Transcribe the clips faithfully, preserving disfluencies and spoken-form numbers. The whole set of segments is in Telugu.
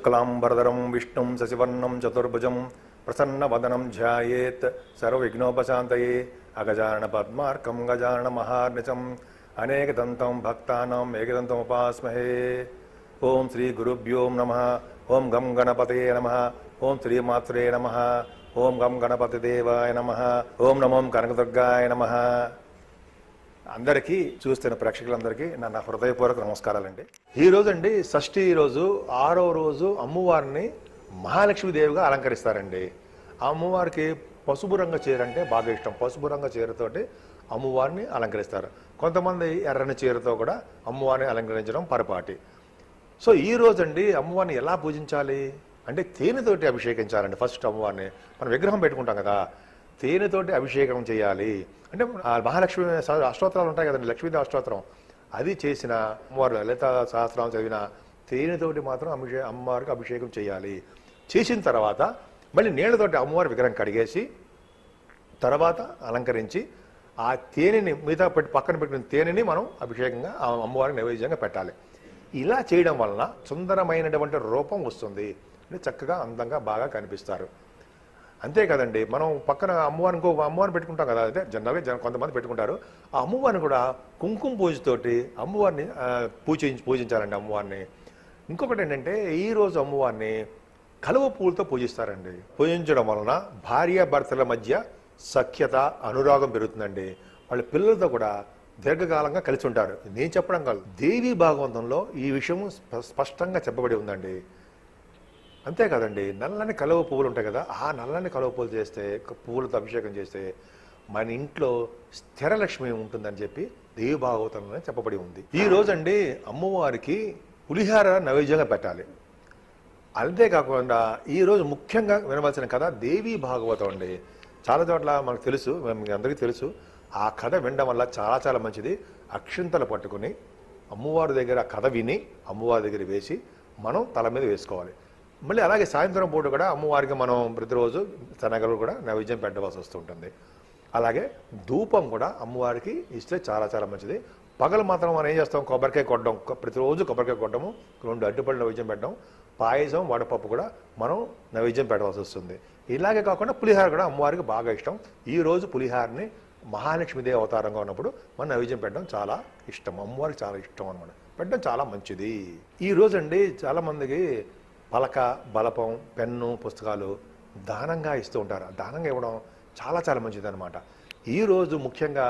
शुक्लांबरधरं विष्णुं शशिवर्णं चतुर्भुजं प्रसन्नवदनं ध्यायेत् सर्वविघ्नोपशान्तये अगजाननपद्मार्कं गजाननमहार्निशम् अनेकदन्तं भक्तानां एकदन्तमुपास्महे। ओं श्री गुरुभ्यो नमः। ओं गं गणपतये नमः। ओं श्रीमात्रे नमः। ओं गं गणपतिदेवाय नमः। ओं नमो कनकదుర్గాయ నమః। అందరికీ చూస్తున్న ప్రేక్షకులందరికీ నా హృదయపూర్వక నమస్కారాలండి। ఈ రోజు అండి షష్ఠి రోజు ఆరో రోజు అమ్మవారిని మహాలక్ష్మీదేవిగా అలంకరిస్తారండి। ఆ అమ్మవారికి పసుపు రంగు చీర అంటే బాగా ఇష్టం। పసుపు రంగు చీరతోటి అమ్మవారిని అలంకరిస్తారు। కొంతమంది ఎర్రని చీరతో కూడా అమ్మవారిని అలంకరించడం పరిపాటి। సో ఈ రోజు అండి అమ్మవారిని ఎలా పూజించాలి అంటే తేనెతోటి అభిషేకించాలండి। ఫస్ట్ అమ్మవారిని మనం విగ్రహం పెట్టుకుంటాం కదా, తేనెతోటి అభిషేకం చేయాలి। అంటే మహాలక్ష్మి అష్టోత్తరాలు ఉంటాయి కదండి, లక్ష్మీదేవి అష్టోత్తరం అది చేసిన అమ్మవారు లలిత సహస్రం చదివిన తేనెతోటి మాత్రం అభిషేకం అమ్మవారికి అభిషేకం చేయాలి। చేసిన తర్వాత మళ్ళీ నీళ్లతోటి అమ్మవారి విగ్రహం కడిగేసి తర్వాత అలంకరించి ఆ తేనెని మిగతా పెట్టి పక్కన పెట్టిన తేనెని మనం అభిషేకంగా ఆ అమ్మవారికి నైవేద్యంగా పెట్టాలి। ఇలా చేయడం వలన సుందరమైనటువంటి రూపం వస్తుంది, అంటే చక్కగా అందంగా బాగా కనిపిస్తారు। అంతే కదండి, మనం పక్కన అమ్మవారిని ఇంకో అమ్మవారిని పెట్టుకుంటాం కదా, అయితే జనరల్గా జన కొంతమంది పెట్టుకుంటారు। ఆ అమ్మవారిని కూడా కుంకుమ పూజతోటి అమ్మవారిని పూజ పూజించాలండి అమ్మవారిని। ఇంకొకటి ఏంటంటే ఈరోజు అమ్మవారిని కలువ పూలతో పూజిస్తారండి। పూజించడం వలన భార్యాభర్తల మధ్య సఖ్యత అనురాగం పెరుగుతుందండి। వాళ్ళ పిల్లలతో కూడా దీర్ఘకాలంగా కలిసి ఉంటారు। నేను చెప్పడం కాదు, దేవీ భాగవంతంలో ఈ విషయం స్పష్టంగా చెప్పబడి ఉందండి। అంతే కదండి, నల్లని కలువ పువ్వులు ఉంటాయి కదా, ఆ నల్లని కలువ పువ్వులు చేస్తే పువ్వులతో అభిషేకం చేస్తే మన ఇంట్లో స్థిరలక్ష్మి ఉంటుందని చెప్పి దేవి భాగవతంలోనే చెప్పబడి ఉంది। ఈ రోజండి అమ్మవారికి పులిహార నైవేద్యంగా పెట్టాలి। అంతేకాకుండా ఈరోజు ముఖ్యంగా వినవలసిన కథ దేవీ భాగవతం అండి। చాలా చోట్ల మనకు తెలుసు, మీకు అందరికీ తెలుసు, ఆ కథ వినడం వల్ల చాలా చాలా మంచిది। అక్షింతలు పట్టుకుని అమ్మవారి దగ్గర కథ విని అమ్మవారి దగ్గర వేసి మనం తల మీద వేసుకోవాలి। మళ్ళీ అలాగే సాయంత్రం పూట కూడా అమ్మవారికి మనం ప్రతిరోజు శనగలు కూడా నైవేద్యం పెట్టవలసి వస్తుంటుంది। అలాగే ధూపం కూడా అమ్మవారికి ఇస్తే చాలా చాలా మంచిది। పగలు మాత్రం మనం ఏం చేస్తాం, కొబ్బరికాయ కొట్టడం, ప్రతిరోజు కొబ్బరికాయ కొట్టడము, రెండు అడ్డుపళ్ళు నైవేద్యం పెట్టడం, పాయసం వడపప్పు కూడా మనం నైవేద్యం పెట్టవలసి వస్తుంది। ఇలాగే కాకుండా పులిహార కూడా అమ్మవారికి బాగా ఇష్టం। ఈరోజు పులిహారని మహాలక్ష్మీదేవి అవతారంగా ఉన్నప్పుడు మనం నైవేద్యం పెట్టడం చాలా ఇష్టం, అమ్మవారికి చాలా ఇష్టం అనమాట, పెట్టడం చాలా మంచిది। ఈరోజు అండి చాలామందికి పలక, బలపం, పెన్ను, పుస్తకాలు దానంగా ఇస్తూ ఉంటారు। దానంగా ఇవ్వడం చాలా చాలా మంచిది అనమాట। ఈరోజు ముఖ్యంగా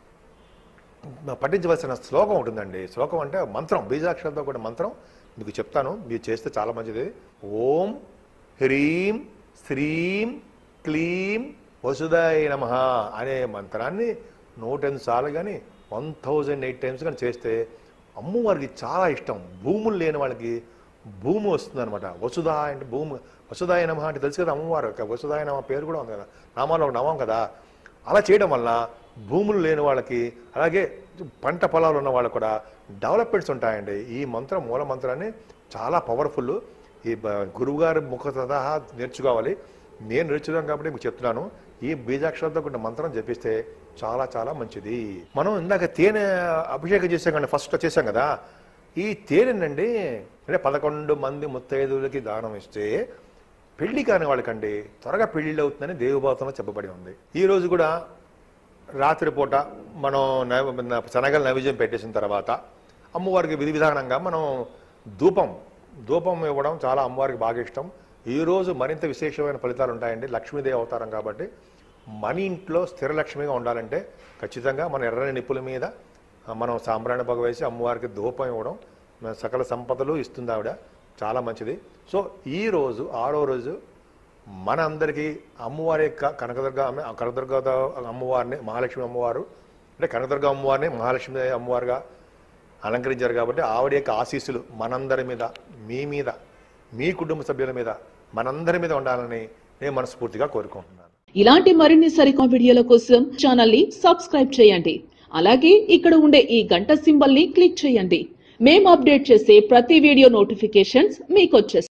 పఠించవలసిన శ్లోకం ఉంటుందండి। శ్లోకం అంటే మంత్రం, బీజాక్షరాలతో కూడా మంత్రం మీకు చెప్తాను, మీరు చేస్తే చాలా మంచిది। ఓం హ్రీం శ్రీం క్లీం వసుదాయ నమః అనే మంత్రాన్ని నూట ఎనిమిది సార్లు కానీ వన్ థౌజండ్ ఎయిట్ టైమ్స్ కానీ చేస్తే అమ్మవారికి చాలా ఇష్టం। భూములు లేని వాళ్ళకి భూమి వస్తుంది అనమాట। వసుధ అంటే భూమి, వసుదాయ నమః అంటే తెలుసు కదా అమ్మవారు, వసుదాయ నమః పేరు కూడా ఉంది కదా, నామాలో ఒక నామం కదా। అలా చేయడం వల్ల భూములు లేని వాళ్ళకి, అలాగే పంట పొలాలు ఉన్న వాళ్ళకి కూడా డెవలప్మెంట్స్ ఉంటాయండి। ఈ మంత్రం మూల మంత్రాన్ని చాలా పవర్ఫుల్, ఈ గురువుగారి ముఖ సహా నేర్చుకోవాలి। నేను నేర్చుకున్నాను కాబట్టి మీకు చెప్తున్నాను, ఈ బీజాక్షరాలతో కొన్ని మంత్రం జపిస్తే చాలా చాలా మంచిది। మనం ఇందాక తేనె అభిషేకం చేసాం కానీ ఫస్ట్ చేసాం కదా, ఈ తేనెనండి అంటే పదకొండు మంది ముత్తైదువులకి దానం ఇస్తే పెళ్లి కాని వాళ్ళకండి త్వరగా పెళ్లిళ్ళు అవుతుందని దేవభావతంలో చెప్పబడి ఉంది। ఈరోజు కూడా రాత్రిపూట మనం శనగల నైవేద్యం పెట్టేసిన తర్వాత అమ్మవారికి విధి విధానంగా మనం ధూపం ధూపం ఇవ్వడం చాలా అమ్మవారికి బాగా ఇష్టం। ఈరోజు మరింత విశేషమైన ఫలితాలు ఉంటాయండి, లక్ష్మీదేవి అవతారం కాబట్టి మన ఇంట్లో స్థిర లక్ష్మిగా ఉండాలంటే ఖచ్చితంగా మన ఎర్రని నిప్పుల మీద మనం సాంబ్రాణి పొగ వేసి అమ్మవారికి ధూపం ఇవ్వడం సకల సంపదలు ఇస్తుంది ఆవిడ, చాలా మంచిది। సో ఈరోజు ఆరో రోజు మన అందరికీ అమ్మవారి యొక్క కనకదుర్గ కనకదుర్గ అమ్మవారిని మహాలక్ష్మి అమ్మవారు అంటే కనకదుర్గ అమ్మవారిని మహాలక్ష్మి అమ్మవారుగా అలంకరించారు కాబట్టి ఆవిడ యొక్క ఆశీస్సులు మనందరి మీద, మీ మీద, మీ కుటుంబ సభ్యుల మీద, మనందరి మీద ఉండాలని నేను మనస్ఫూర్తిగా కోరుకుంటున్నాను। ఇలాంటి మరిన్ని సరికొత్త వీడియోల కోసం ఛానల్ ని సబ్స్క్రైబ్ చేయండి। అలాగే ఇక్కడ ఉండే ఈ గంట సింబల్ ని క్లిక్ చేయండి। మేము అప్డేట్ చేసే ప్రతి వీడియో నోటిఫికేషన్స్ మీకు వచ్చేస్తాయి।